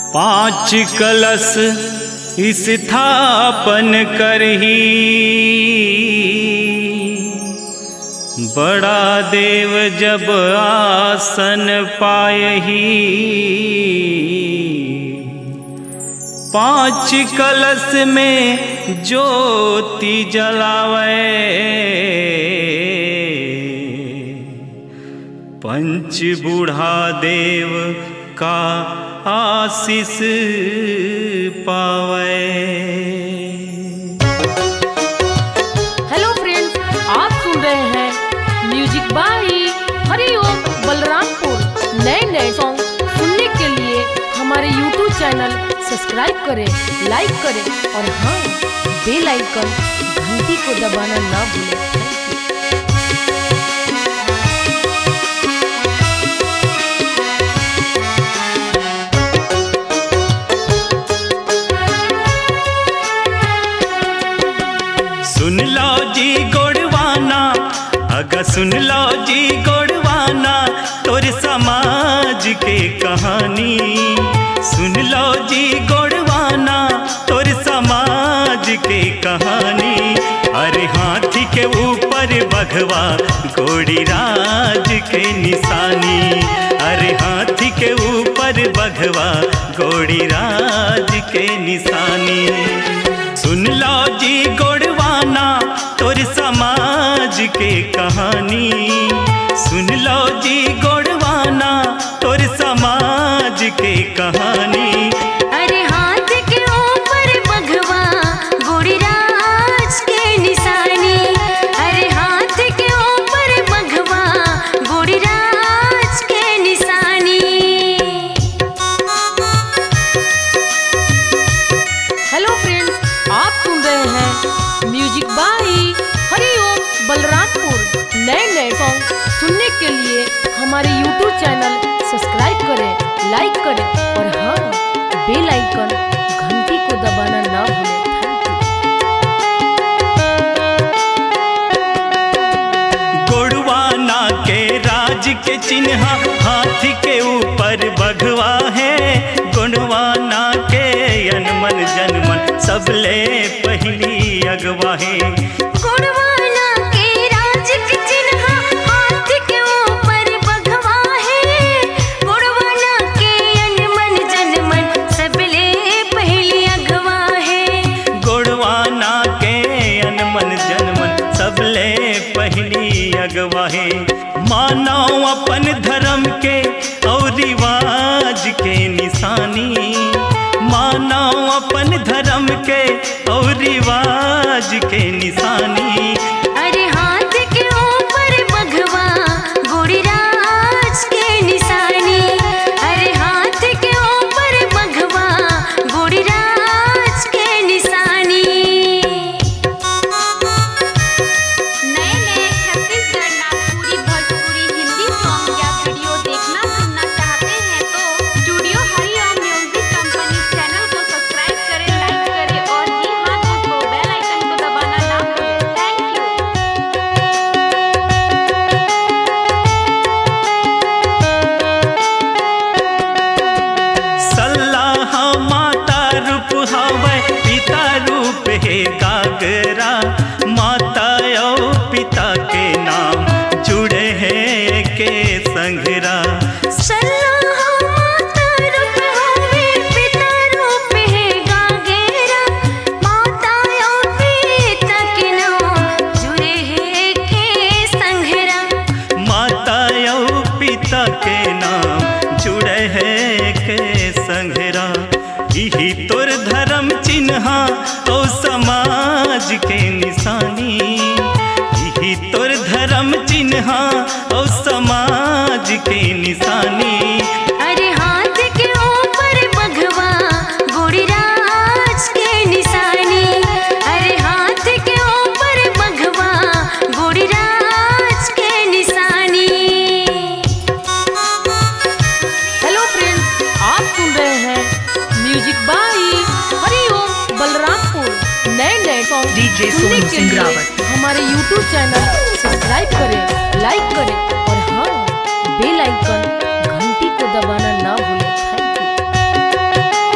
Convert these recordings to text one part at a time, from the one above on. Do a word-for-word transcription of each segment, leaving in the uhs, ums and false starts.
पांच कलश स्थापन करही, बड़ा देव जब आसन पायही। पांच कलश में ज्योति जलावे, पंच बूढ़ा देव का आशीष पावे। हेलो फ्रेंड्स, आप सुन रहे हैं म्यूजिक बाय हरिओम बलरामपुर। नए नए सॉन्ग सुनने के लिए हमारे यूट्यूब चैनल सब्सक्राइब करें, लाइक करें और हाँ, बेल आइकन घंटी को दबाना ना भूलें। सुन लो जी गोड़वाना, अगर सुन लो जी गोड़वाना, तोर समाज के कहानी। सुन लो जी गोड़वाना, तोर समाज के कहानी। अरे हाथी के ऊपर बघवा, गोड़ी राज के निशानी। अरे हाथी के ऊपर बघवा, गोड़ी राज के निशानी। सुन लो जी गोड़वाना, तोर समाज के कहानी। सुन लो जी गोड़वाना, तोर समाज के कहानी। अरे हाथ के ऊपर बघवा, गोड़ी राज के निशानी। अरे हाथ के ऊपर बघवा, गोड़ी राज के निशानी। हेलो फ्रेंड्स, आप सुन रहे हैं म्यूजिक बाय हरिओम बलरामपुर। नए नए सॉन्ग सुनने के लिए हमारे यूट्यूब चैनल सब्सक्राइब करें, लाइक करें और हाँ, बेल आइकन घंटी को दबाना ना भूलें। गोड़वाना के राज के चिन्ह, हाथी के ऊपर बघवा है। गोड़वाना के अनमन जनमन, सबले पहली अगवा है। गोड़वाना के राज के चिन्ह, हाथ के ऊपर बघवा है। गोड़वाना के अनमन जनमन, सबले पहली अगवा है। गोड़वाना के अनमन जनमन, सबले पहली अगवा है। मानो अपन धर्म के और रिवाज के निशानी। मानो अपन धर्म के और रिवाज के निशानी। अरे हाथ के ऊपर बघवा, गोड़ी राज के निशानी। अरे हाथ के ऊपर बघवा, गोड़ी राज के निशानी। नए नए छत्तीसगढ़ नागपुरी भोजपुरी हिंदी सॉन्ग या वीडियो देखना सुनना चाहते हैं तो studio Hariom music company channel को सब्सक्राइब करें, लाइक करें और जी हाँ दोस्तों, बेल आइकन को दबाना ना भूलें। Thank you. सल्लाह माता रूप हवै, पिता रूप है गागरा। माता और पिता के नाम जुड़े हैं के संघरा। सल्लाह माता रूप हवे, पिता रूप है गागेरा। माता और पिता के नाम जुड़े हैं के संघरा। माता और पिता के नाम जुड़े हैं के संघरा। यही तोर धर्म चिन्ह और समाज के निशानी। यही तोर धर्म चिन्ह और समाज के निशानी। अरे हाथ के ऊपर बघवा, गोड़ी राज के निशानी। अरे हाथ के ऊपर बघवा, गोड़ी राज के निशानी। हेलो फ्रेंड्स, आप सुन रहे हैं म्यूजिक बाय हरिओम बलरामपुर। नए नए सॉन्ग डीजे सुनने सोनू के सिंह लिए रावत। हमारे यूट्यूब चैनल सब्सक्राइब करें, लाइक करें और हाँ, बेल आइकन घंटी को दबाना ना भूलें। Thank you.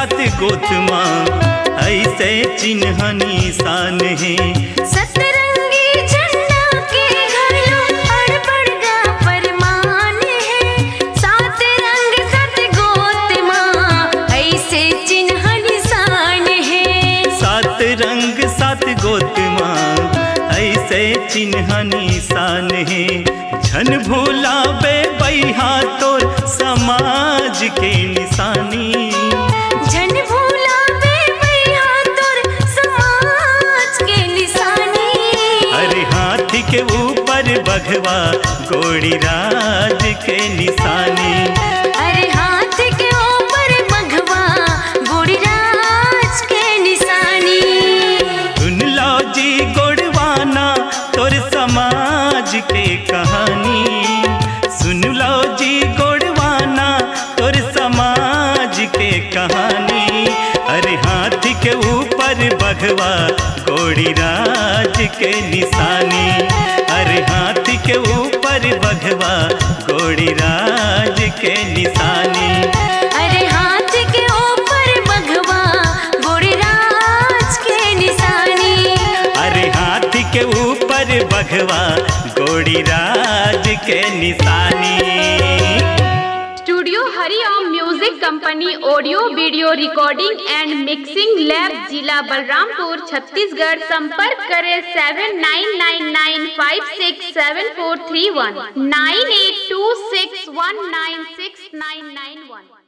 सात गोतमा ऐसे चिन्ह निशान है। सतरंगी झंडा के घायलों अड़बड़गा फरमान है। सात रंग सात गोतमा ऐसे चिन्ह निशान है। सात रंग सात गोतमा ऐसे चिन्ह निशान है। झन भूला बे बैहा तोर समाज के निशानी। झन भूला बे बैहा तोर समाज के निशानी। अरे हाथी के ऊपर बघवा गोड़ी राज के निशानी। अरे हाथ के ऊपर बघवा गोड़ी राज के निशानी। सुन लो जी गोड़वाना तोर समाज के कहानी। सुन लो जी गोड़वाना तोर समाज के कहानी। अरे हाथी के ऊपर बघवा गोड़ी राज के निशानी। अरे हाथी के ऊपर बघवा गोड़ी राज के निशानी। अरे हाथ के ऊपर बघवा गोड़ी राज के निशानी। अरे हाथी के ऊपर बघवा गोड़ी राज के निशानी। Studio Hariom music company audio video recording and mixing lab जिला बलरामपुर छत्तीसगढ़। संपर्क करें seven nine nine nine five six seven four three one nine eight two six one nine six nine nine वन।